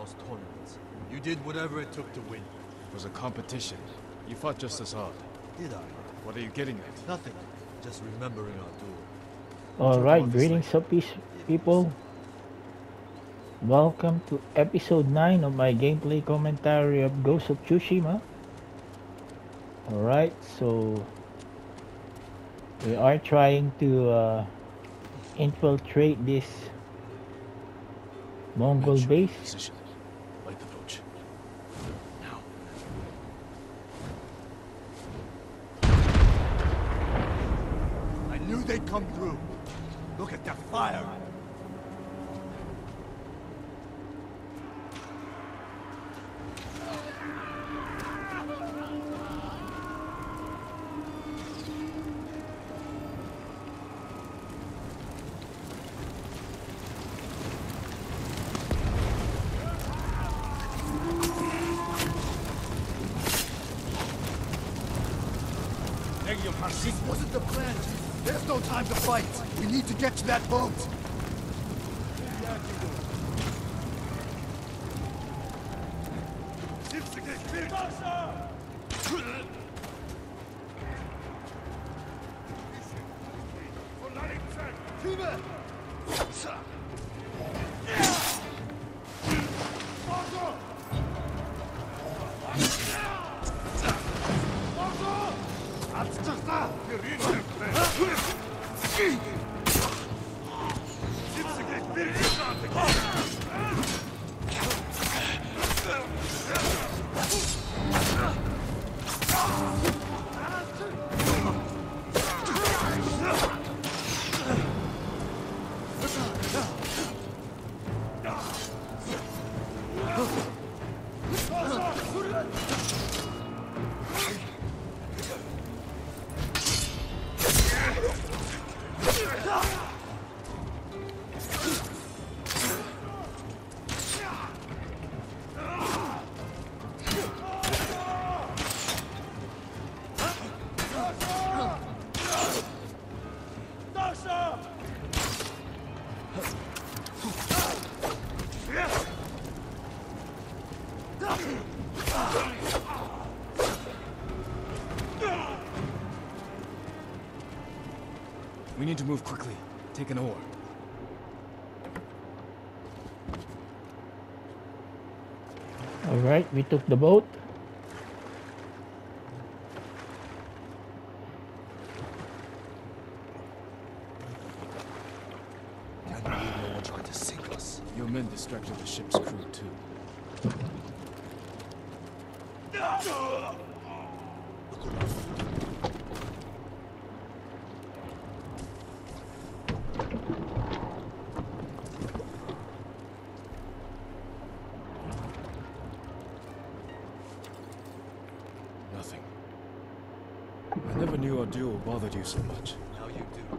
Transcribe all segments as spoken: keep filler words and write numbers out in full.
lost tournaments. You did whatever it took to win. It was a competition. You fought just as hard. Did I? What are you getting at? Nothing. Just remembering our duel. Alright, greetings of peace, people. Welcome to episode nine of my gameplay commentary of Ghost of Tsushima. Alright, so we are trying to uh, infiltrate this Mongol base. Position. Light the torch. Now. I knew they'd come through. Look at that fire! This wasn't the plan. There's no time to fight. We need to get to that boat. We need to move quickly. Take an oar. Alright, we took the boat. Can't believe no one tried to sink us. Your men distracted the ship's crew too. Nothing. I never knew our duel bothered you so much. Now you do.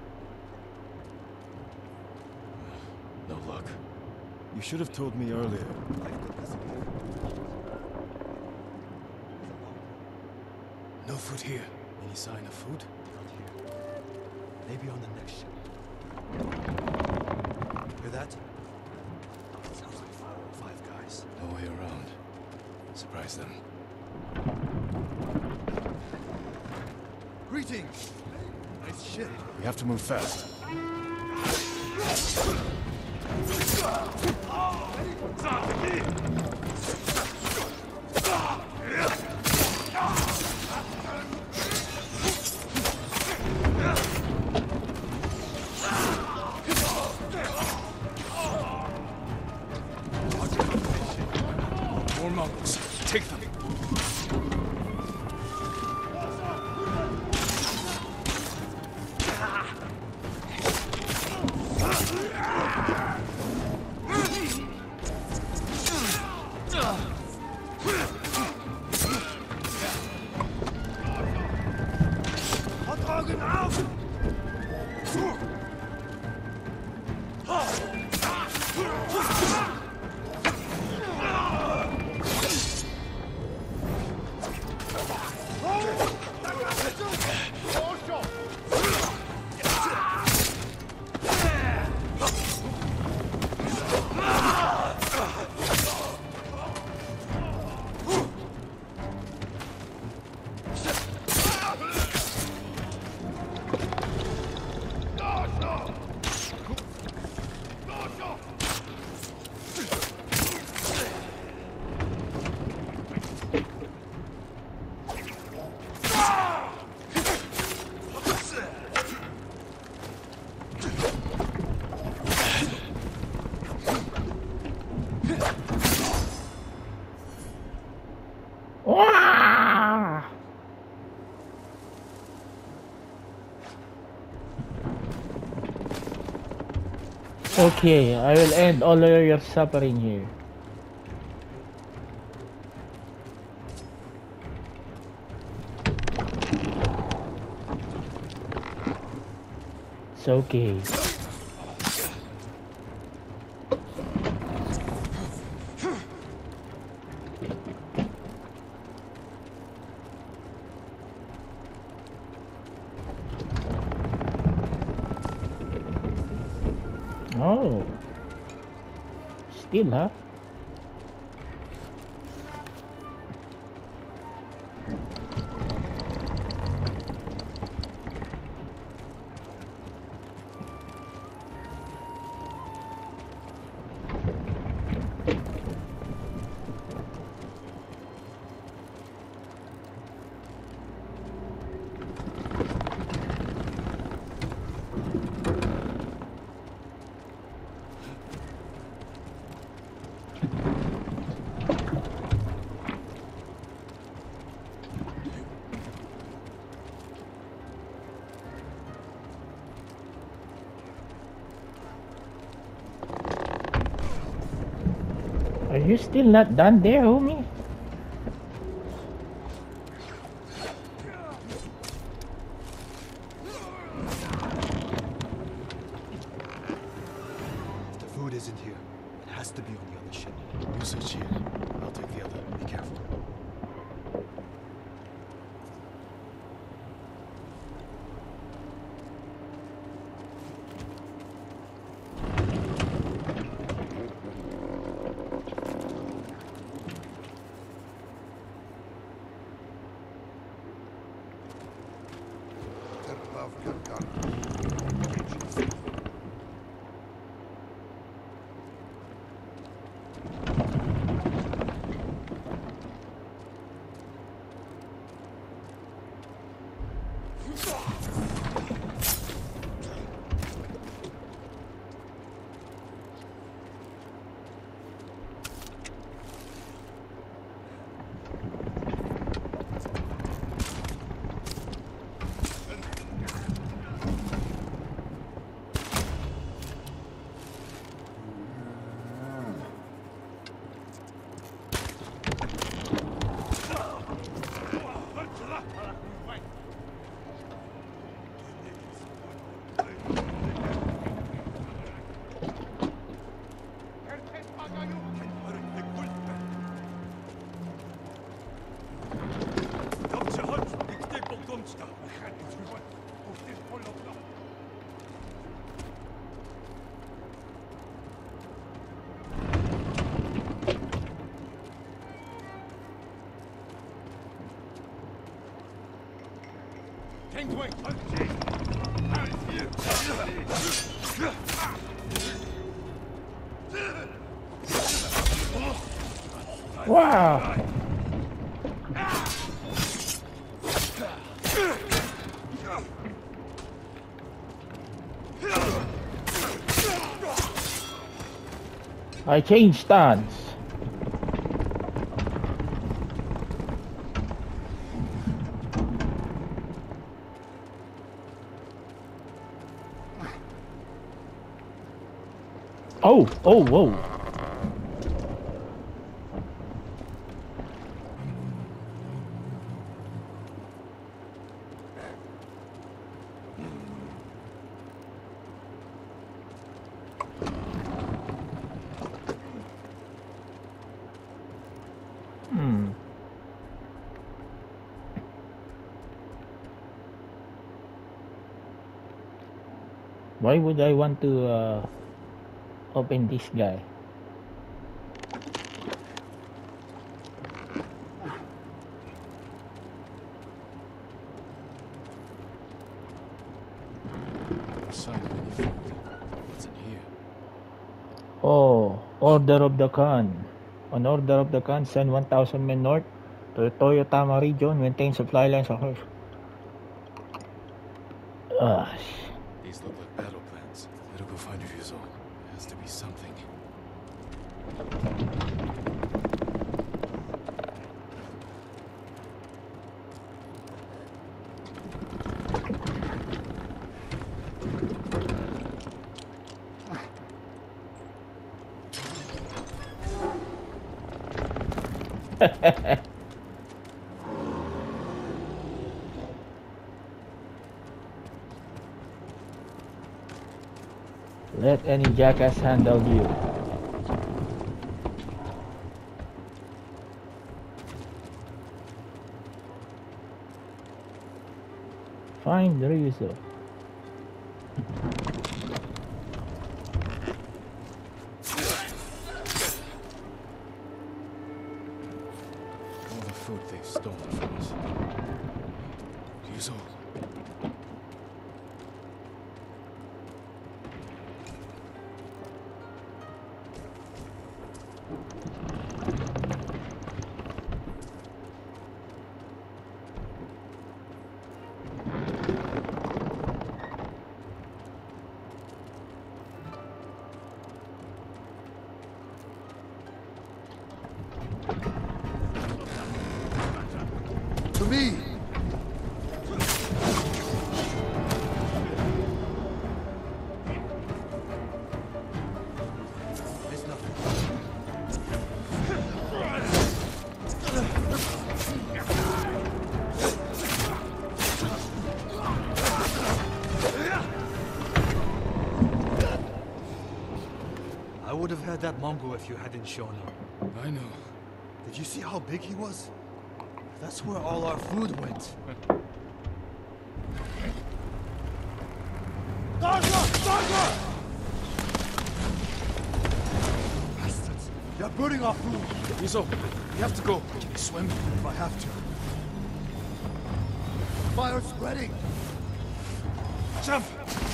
No luck. You should have told me earlier. No food here. Any sign of food? Not here. Maybe on the next ship. Hear that? Sounds like four or five guys. No way around. Surprise them. Greetings! Nice ship. We have to move fast. More Mongols. Take them. Okay, I will end all of your suffering here. It's okay. Oh. Still, huh? Are you still not done there, homie? If the food isn't here, it has to be on the other ship. You search here. I'll take the other. Be careful. Wow! I changed stance. Oh, oh, whoa. Hmm. Why would I want to uh, open this guy? Sign of any food. What's in here? Oh, Order of the Khan. On Order of the Khan, send one thousand men north to the Toyotama region, maintain supply lines of her. Ah, These look like battle plans. Better go find Ryuzo. There has to be something. Let any jackass handle you. Find Rizzo. All the food they've stolen from us. Ryuzo. To me! There's nothing. I would have had that Mongol if you hadn't shown up. I know. Did you see how big he was? That's where all our food went. Darga! Darga! Bastards! They're burning our food! Ryuzo, we have to go. Can you swim? If I have to. Fire's spreading! Jump!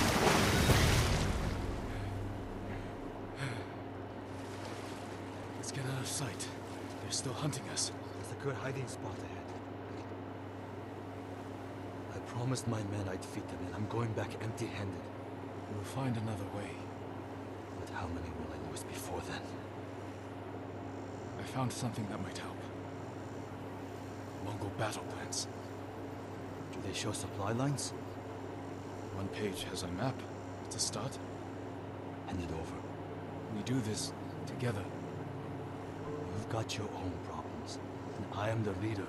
Let's get out of sight. They're still hunting us. There's a good hiding spot ahead. I promised my men I'd feed them, and I'm going back empty-handed. We'll find another way. But how many will I lose before then? I found something that might help. Mongol battle plans. Do they show supply lines? One page has a map. It's a start. Hand it over. We do this together. You've got your own problems, and I am the leader.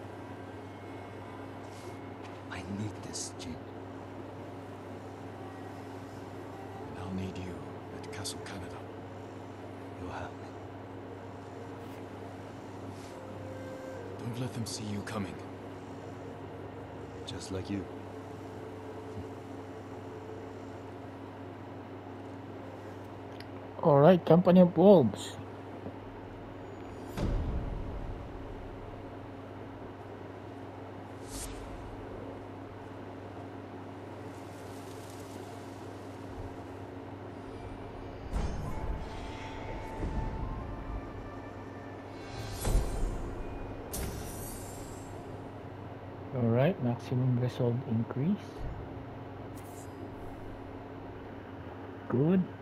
I need this, Jin. And I'll need you at Castle Canada. You'll have me. Don't let them see you coming. Just like you. Alright, Company of Wolves. Alright, maximum resolve increase. Good.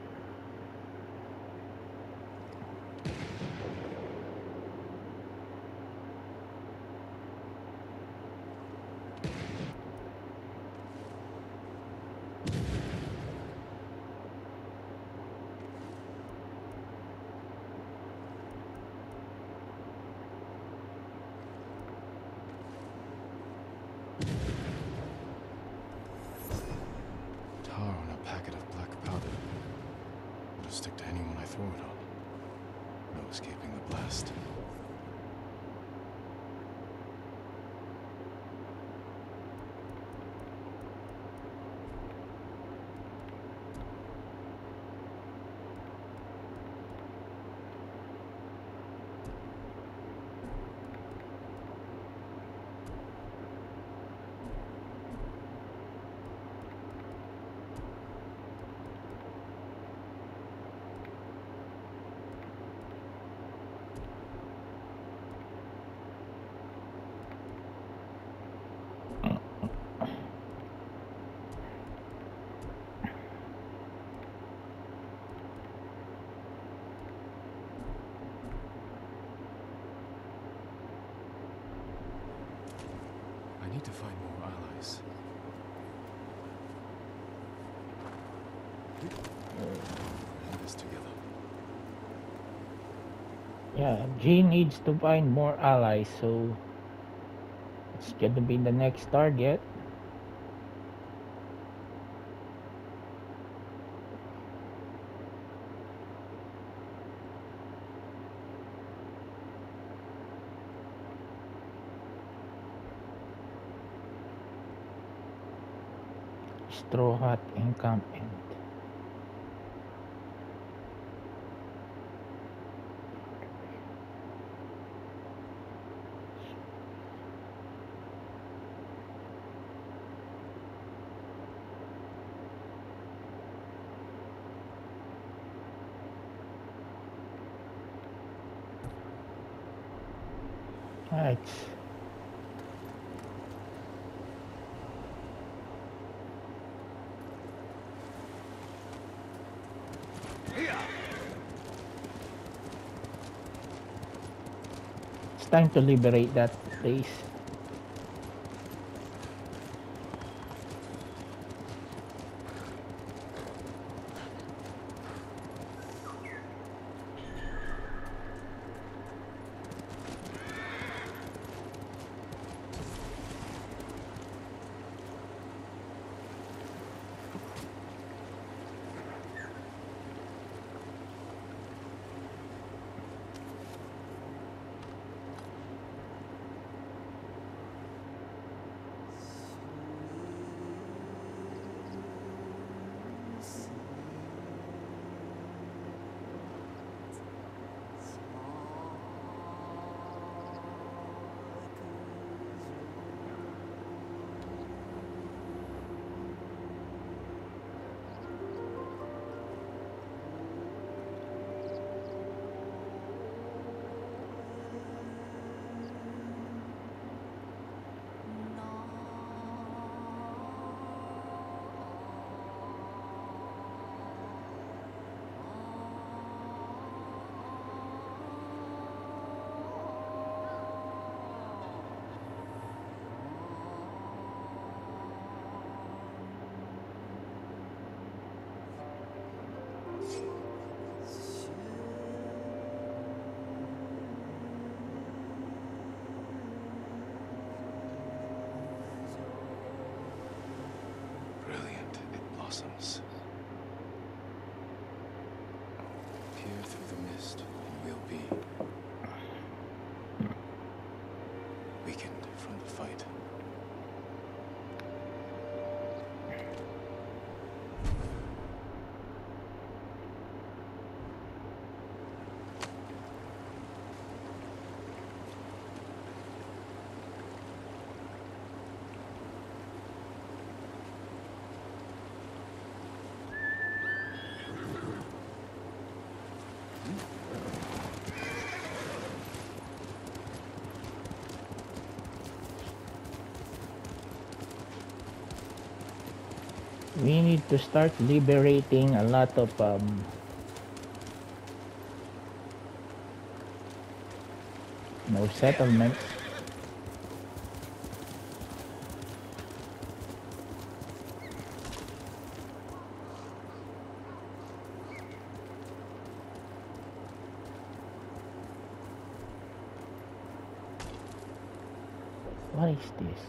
Tar on a packet of black powder. It'll stick to anyone I throw it on. No escaping the blast. I need to find more allies. We'll do this together. Yeah, G needs to find more allies, so it's gonna be the next target. Straw Hut encampment. Right. It's time to liberate that place. Brilliant, it blossoms. Peer through the mist, and we'll be weakened from the fight. We need to start liberating a lot of um, no settlements. What is this?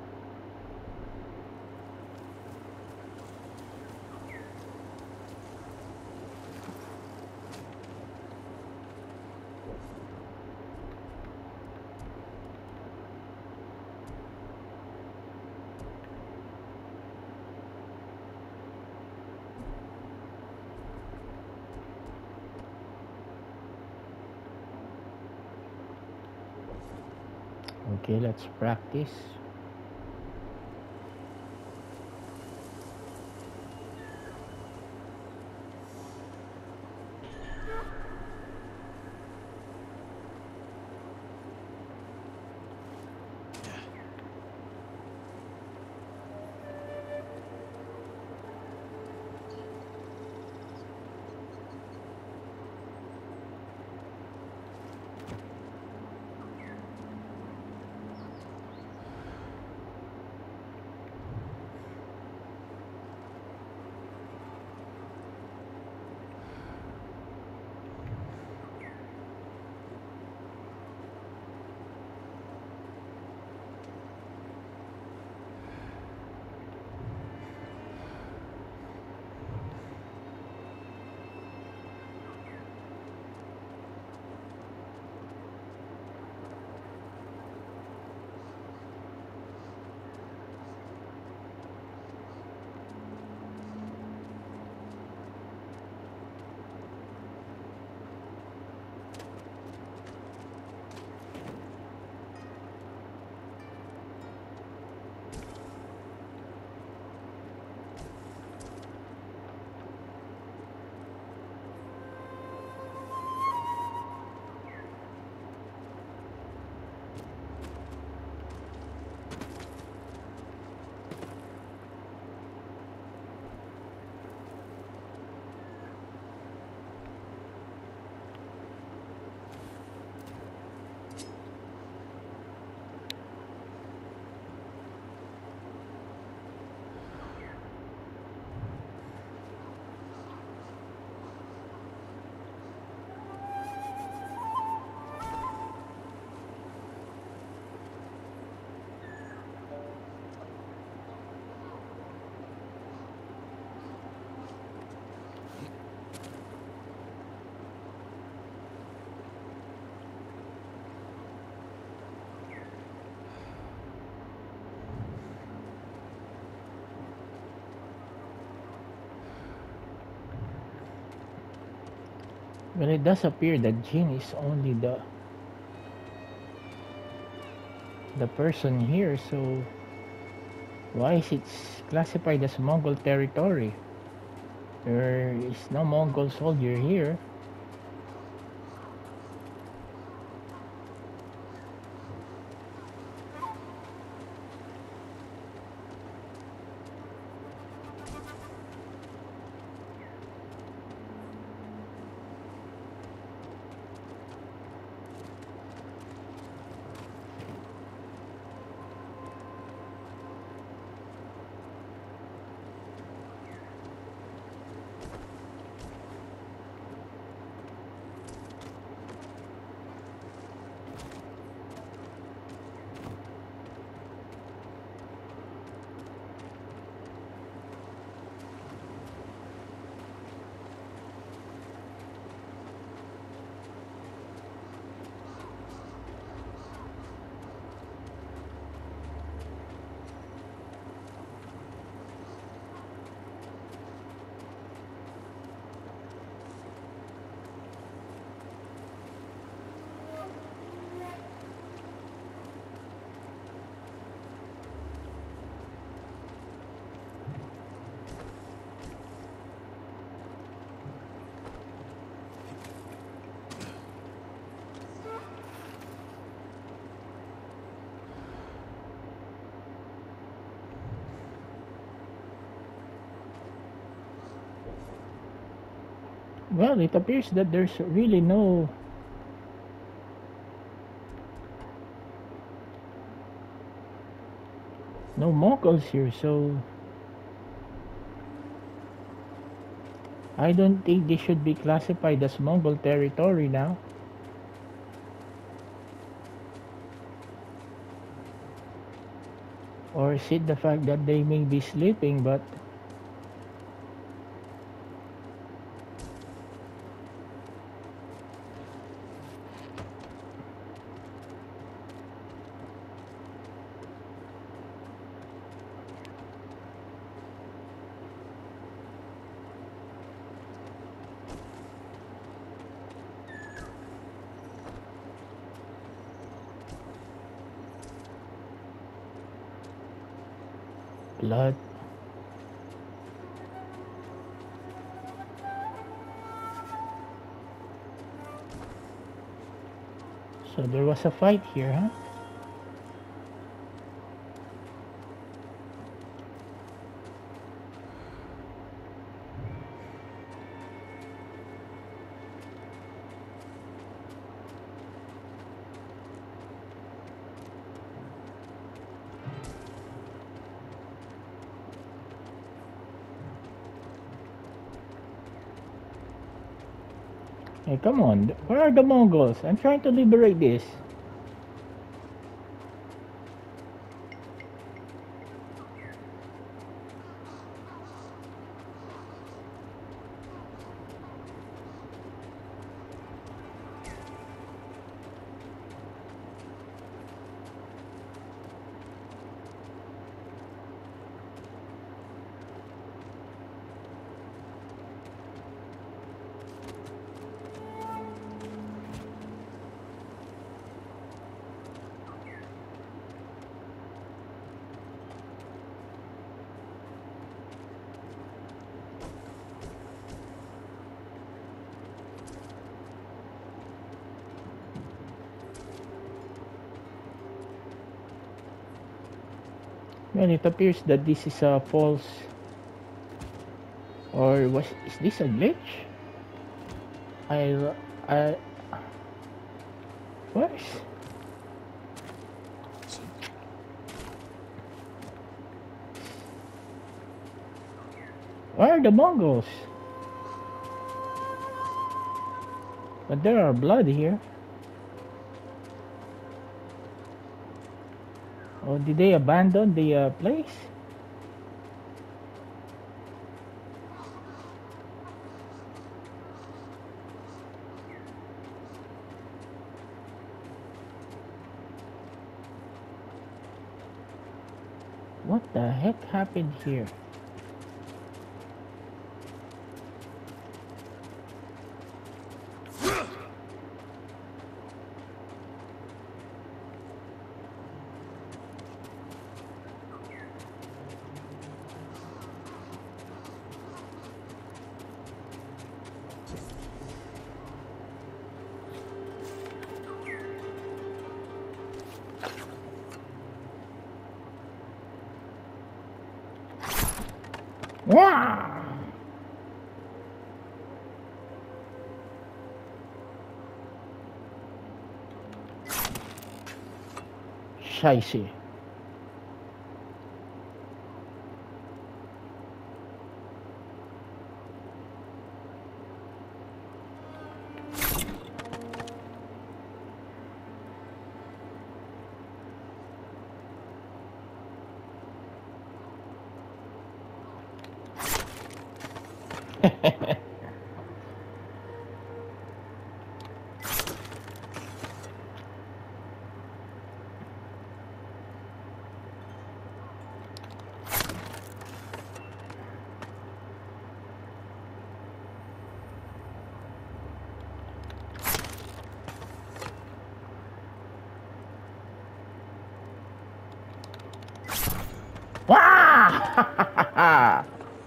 Okay, let's practice. Well, it does appear that Jin is only the the person here, so why is it classified as Mongol territory? There is no Mongol soldier here. Well, it appears that there's really no no Mongols here, so I don't think they should be classified as Mongol territory now. Or is it the fact that they may be sleeping, but blood? So there was a fight here, huh? Hey, come on. Where are the Mongols? I'm trying to liberate this. Well, it appears that this is a false, or was is this a glitch? I I what is where are the Mongols? But there are blood here. Or did they abandon the uh, place? What the heck happened here? Wah! Scheiße. Wah!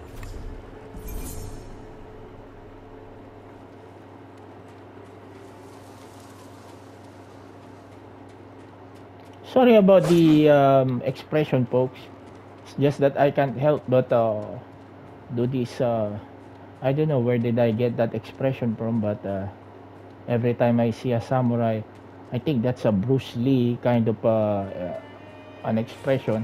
Sorry about the um, expression, folks. It's just that I can't help but uh, do this. Uh, I don't know where did I get that expression from, but uh, every time I see a samurai, I think that's a Bruce Lee kind of uh, uh, an expression.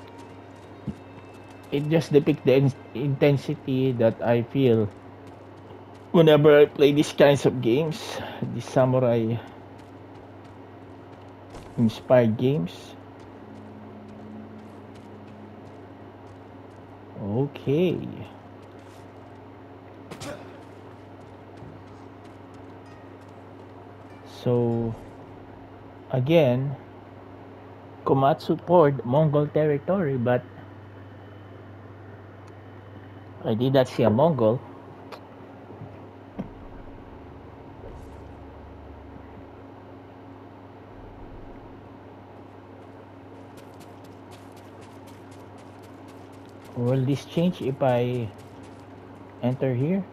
It just depicts the in- intensity that I feel whenever I play these kinds of games, these samurai inspired games. Okay. So again, Komatsu Port, Mongol territory, but I did not see a Mongol. Will this change if I enter here?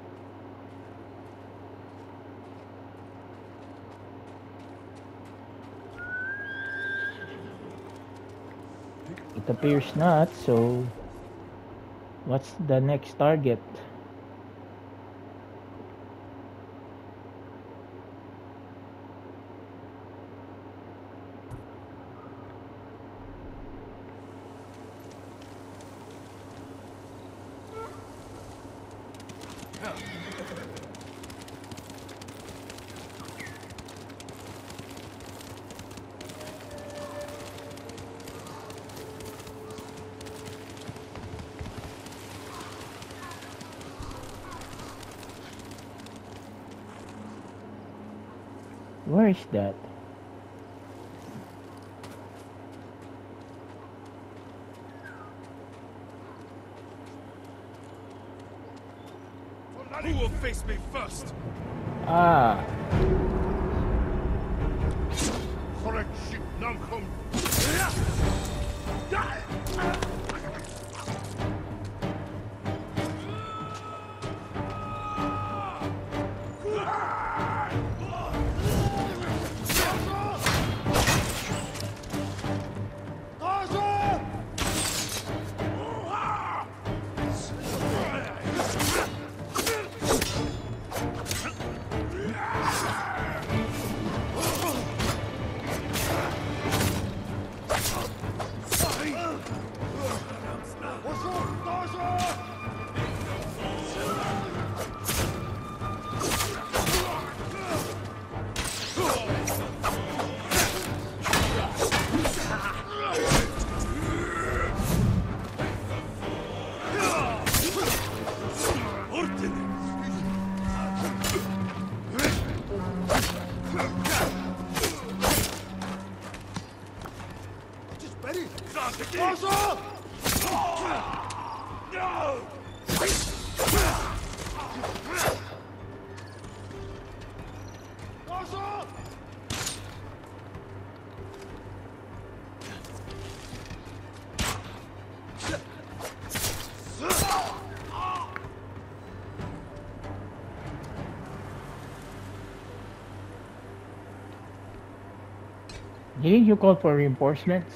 It appears not, so what's the next target? Where is that? Who will face me first? Ah, Correct ship Namcom. Didn't you call for reinforcements?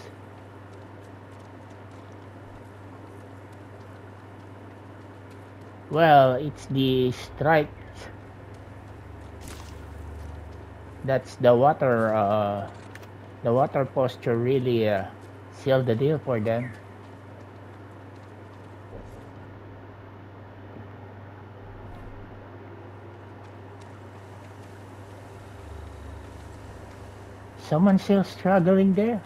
Well, it's the strike. That's the water. Uh, the water posture really uh, sealed the deal for them. Someone still struggling there?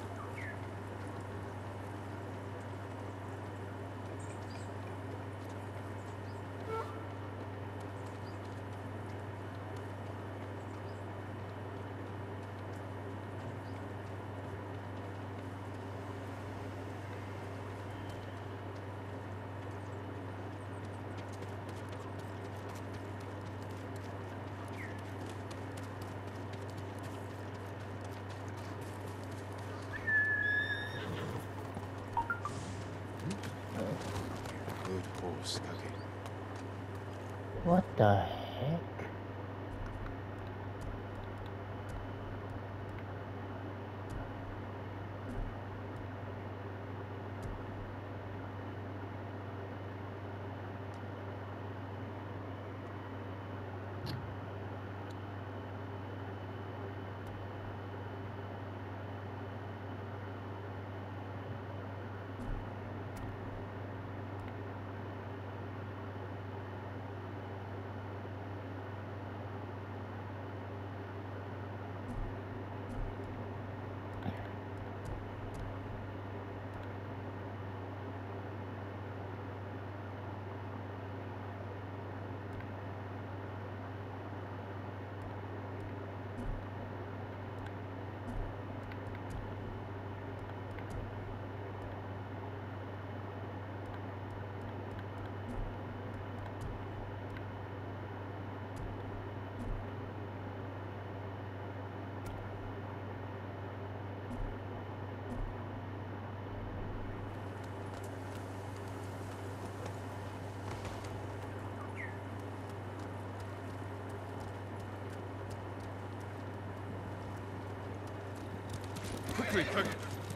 Good horse, Kage. What the heck? Quickly, Kage.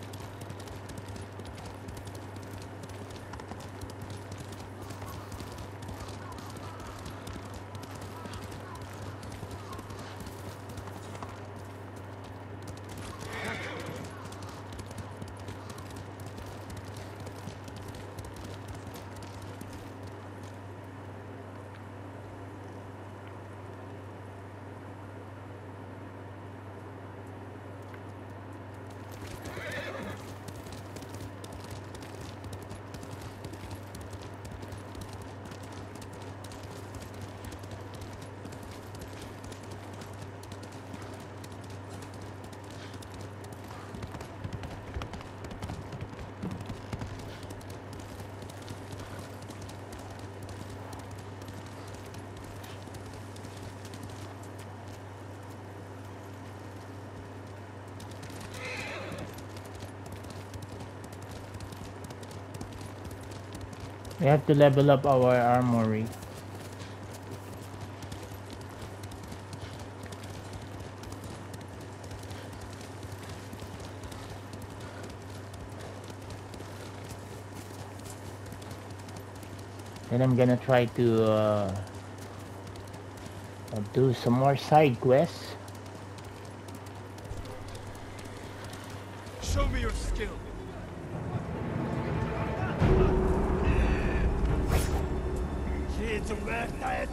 We have to level up our armory. Then I'm gonna try to uh, uh, do some more side quests. Show me your skill. Kids are red dead.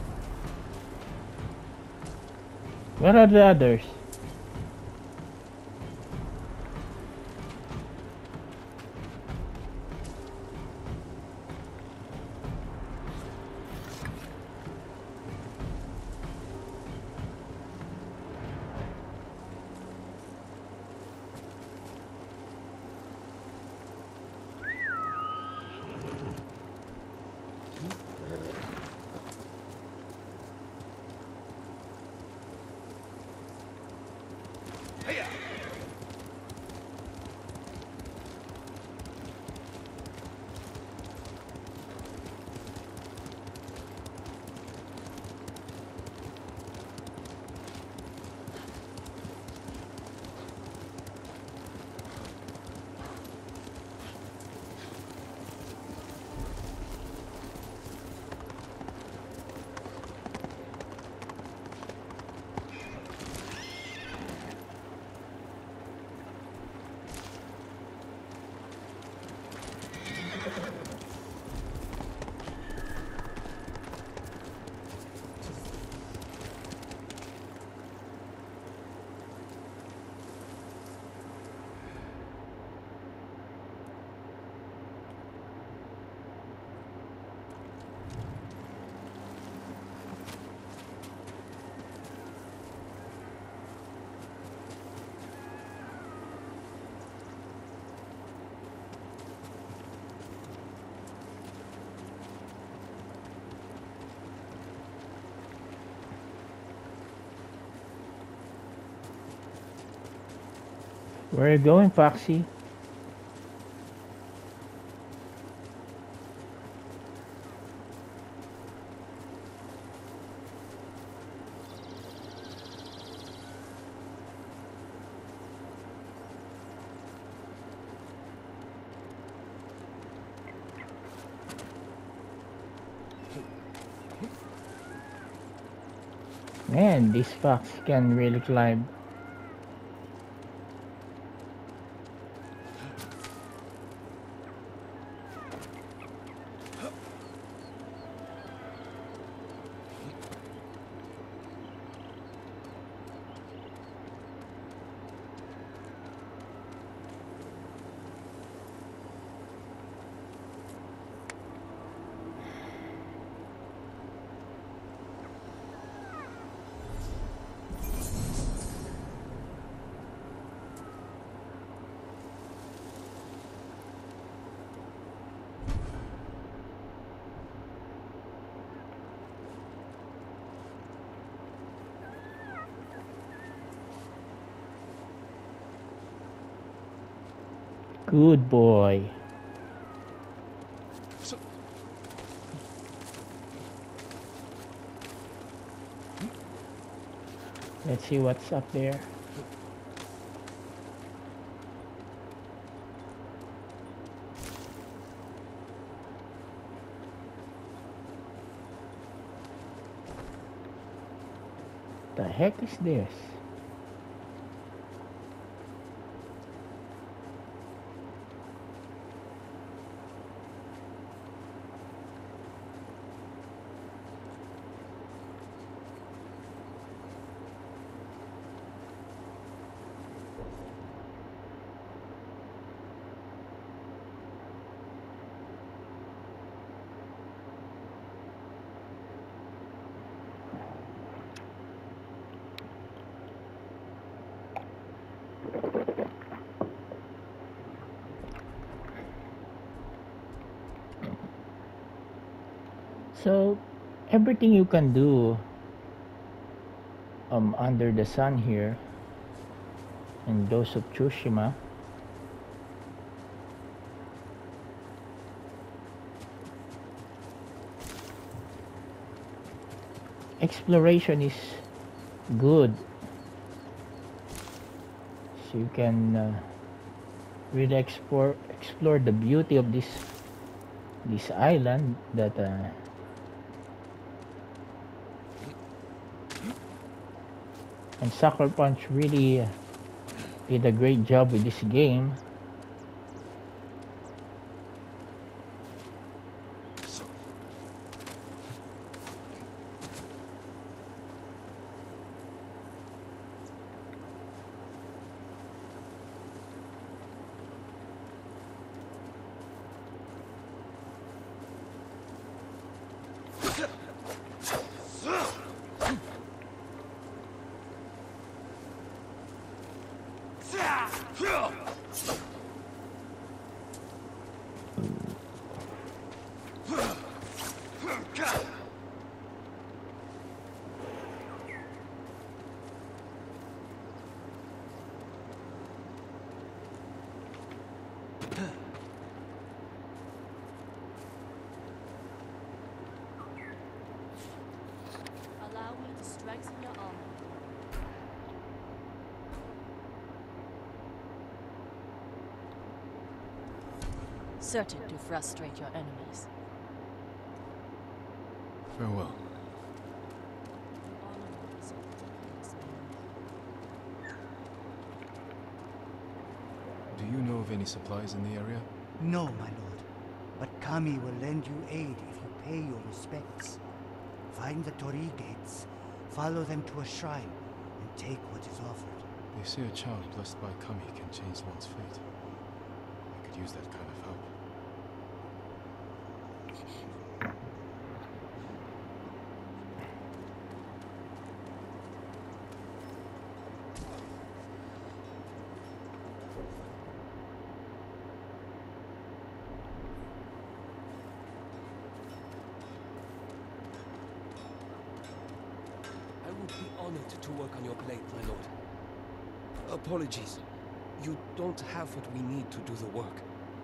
Where are the others? Where are you going, Foxy? Man, this fox can really climb. Good boy. Let's see what's up there. The heck is this? So everything you can do um under the sun here in Ghost of Tsushima. Exploration is good, so you can uh, really explore explore the beauty of this this island that uh, and Sucker Punch really uh, did a great job with this game. Allow me to strengthen your armor. Certain to frustrate your enemies. Farewell. Do you know of any supplies in the area? No, my lord. But Kami will lend you aid if you pay your respects. Find the Tori gates, follow them to a shrine, and take what is offered. They say a child blessed by Kami can change one's fate. I could use that kind of help. I would be honored to work on your blade, my lord. Apologies. You don't have what we need to do the work.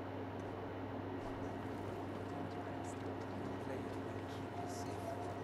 Blade will keep us safe.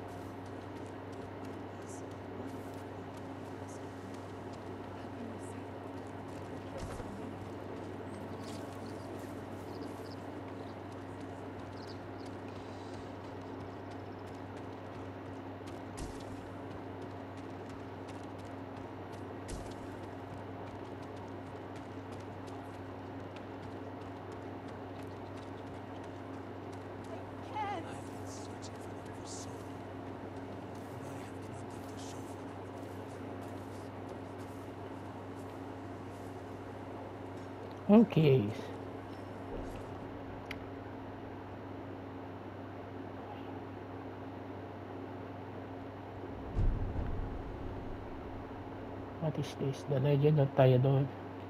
Okay. What is this? The Legend of Theodore.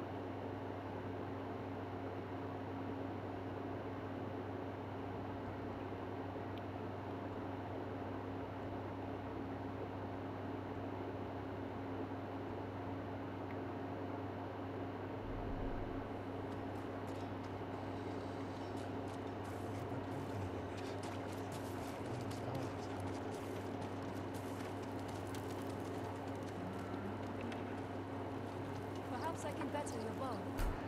Perhaps I can better your bow.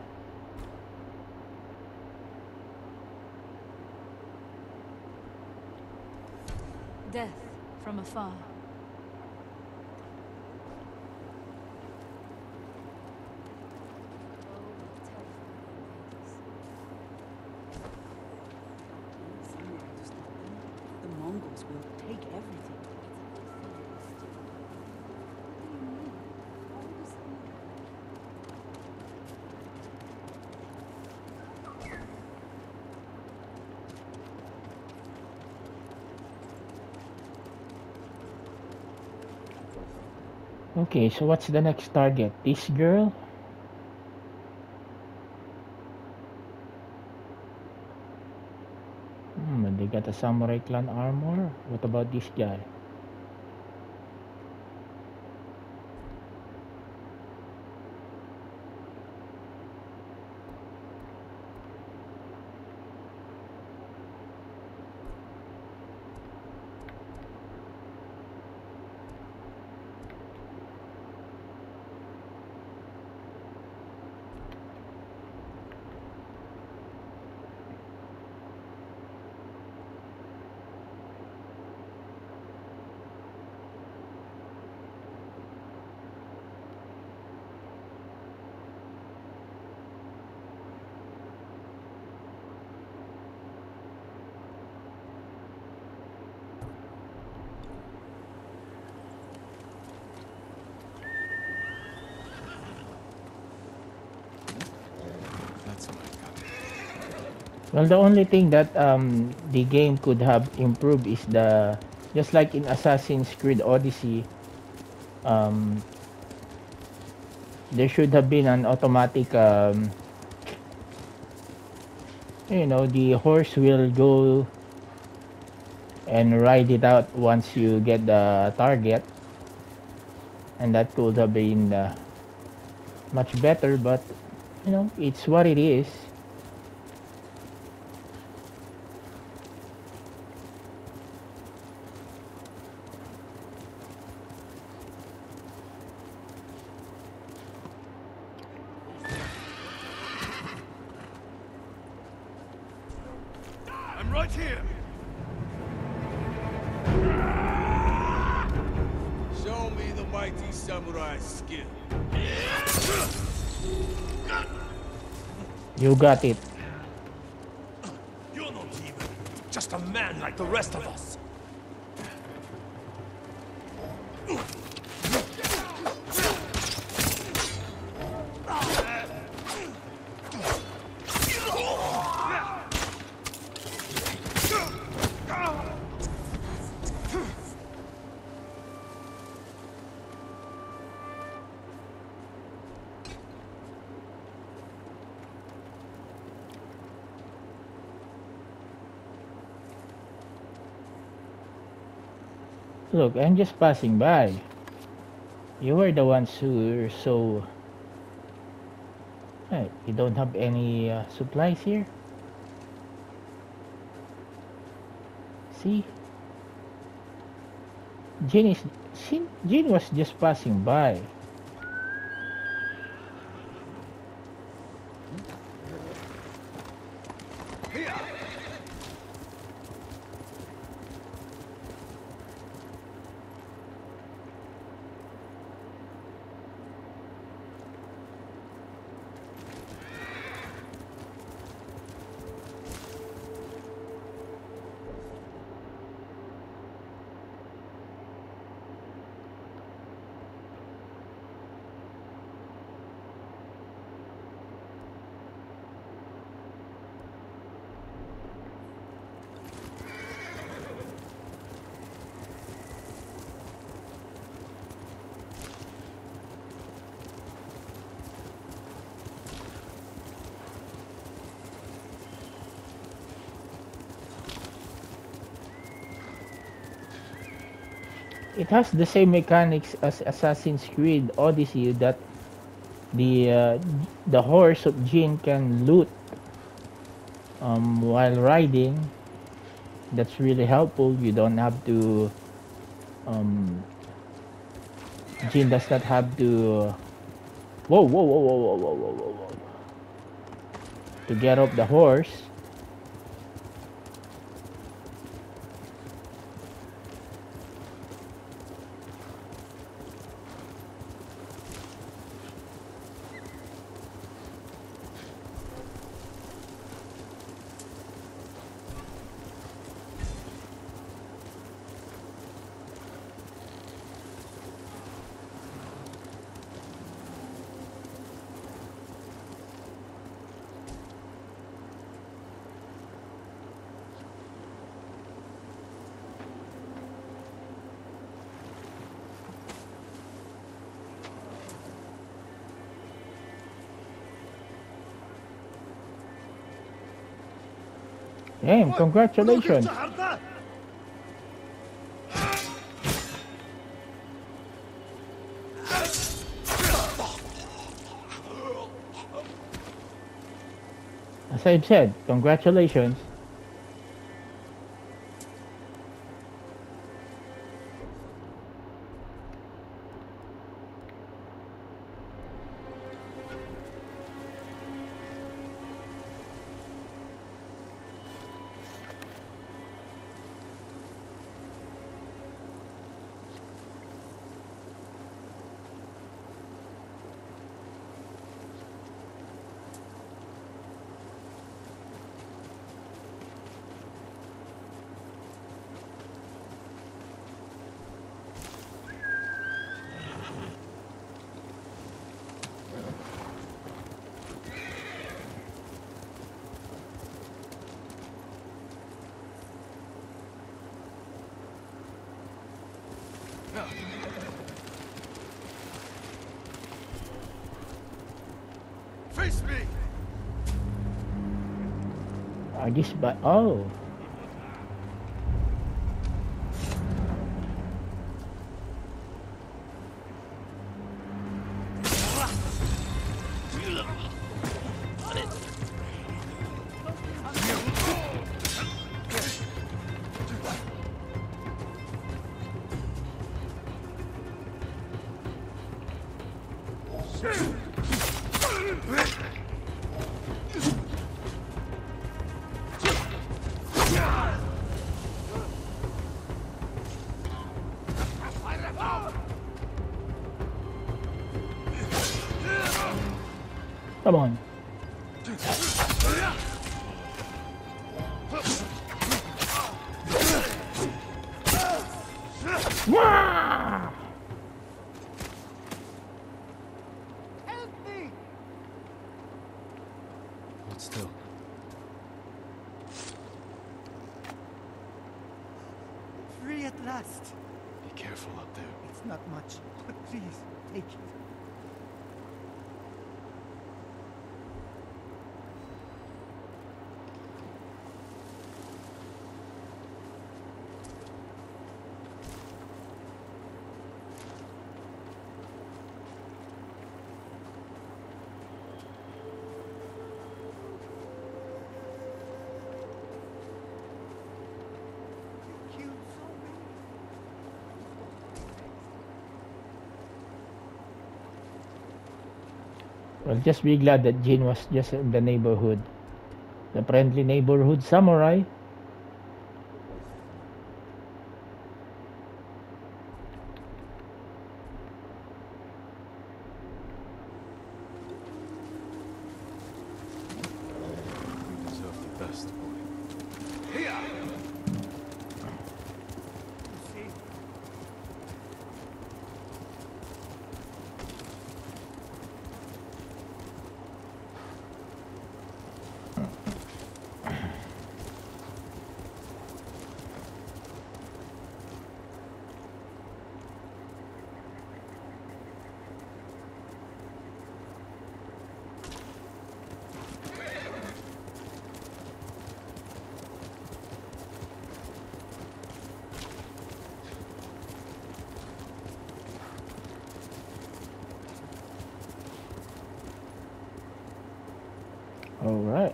Death from afar. The Mongols will take everything. Okay, so what's the next target? This girl? Hmm, they got a samurai clan armor. What about this guy? Well, the only thing that um, the game could have improved is the, just like in Assassin's Creed Odyssey, um, there should have been an automatic, um, you know, the horse will go and ride it out once you get the target, and that could have been uh, much better, but you know, it's what it is. them right here! Show me the mighty samurai's skill. You got it. You're not even just a man like the rest of us. Look, I'm just passing by. You were the ones who were so... Hey, you don't have any uh, supplies here? See? Jin is... Jin, Jin was just passing by. It has the same mechanics as Assassin's Creed Odyssey, that the uh, the horse of Jin can loot um, while riding. That's really helpful. You don't have to um, Jin does not have to whoa whoa whoa whoa whoa whoa whoa whoa whoa to get off the horse. Damn, congratulations. As I've said, congratulations. Face me! I guess, but oh. Come on. Wah! Help me! Hold still. Free at last. Be careful up there. It's not much, but please, take it. Killed so many. Well, just be glad that Jin was just in the neighborhood. The friendly neighborhood samurai. You deserve the best, boy. You see? All right.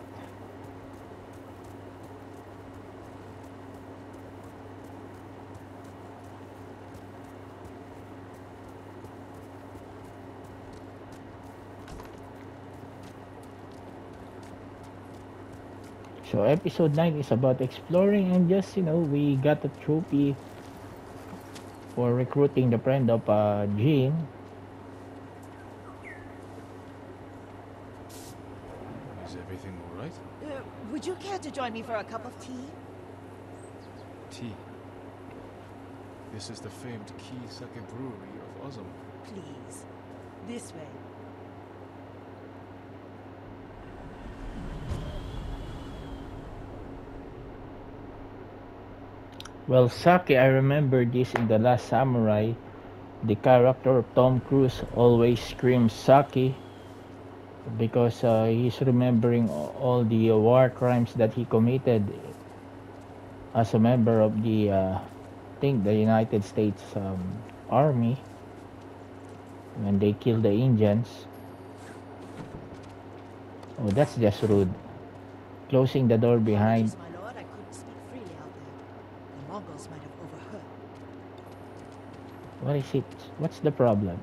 So episode nine is about exploring, and just, you know, we got a trophy for recruiting the friend of uh, Jin. Is everything all right? Uh, would you care to join me for a cup of tea? Tea. This is the famed Key Sake Brewery of Ozumu. Please. This way. Well, sake, I remember this in The Last Samurai. The character of Tom Cruise always screams sake because uh, he's remembering all the uh, war crimes that he committed as a member of the, uh, I think, the United States um, Army when they killed the Indians. Oh, that's just rude. Closing the door behind. Apologies, my lord, I couldn't speak freely out there. The Mongols might have overheard. What is it? What's the problem?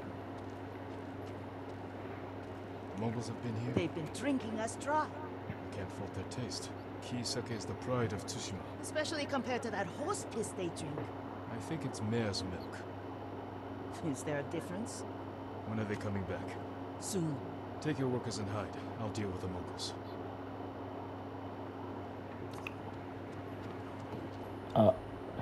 Mongols have been here. They've been drinking us dry, Can't fault their taste. Key Sake is the pride of Tsushima. especially compared to that horse piss they drink. I think it's mare's milk. Is there a difference? When are they coming back? Soon. Take your workers and hide. I'll deal with the Mongols. Uh,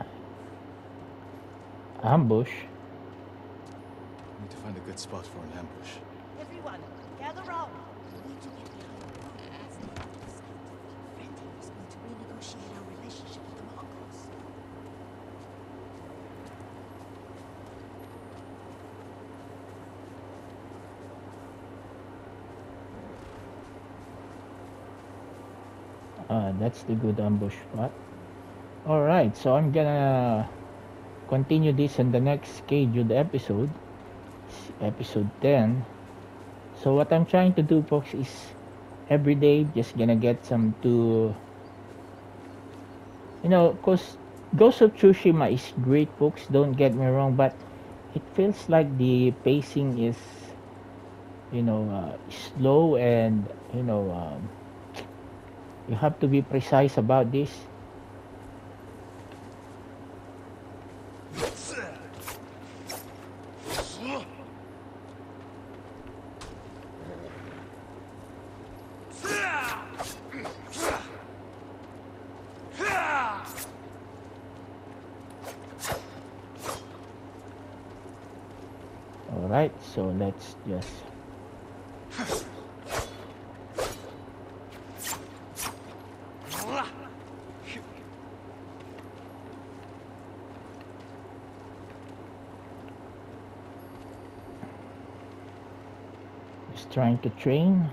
ambush? Need to find a good spot for an ambush. Everyone, gather round. We need to get behind the Mongols. Friendly was going to renegotiate our relationship with the Mongols. Uh, that's the good ambush spot. Alright, so I'm gonna continue this in the next scheduled episode, episode ten. So what I'm trying to do, folks, is every day just gonna get some to, you know, cause Ghost of Tsushima is great, folks, don't get me wrong, but it feels like the pacing is, you know, uh, slow, and, you know, um, you have to be precise about this. Alright, so let's just just trying to train.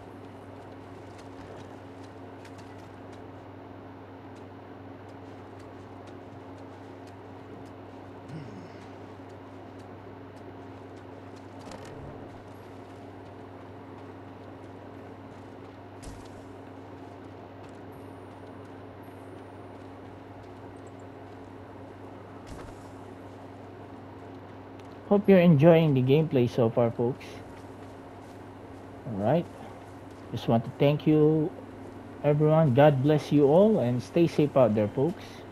Hope you're enjoying the gameplay so far, folks. Alright. Just want to thank you, everyone. God bless you all and stay safe out there, folks.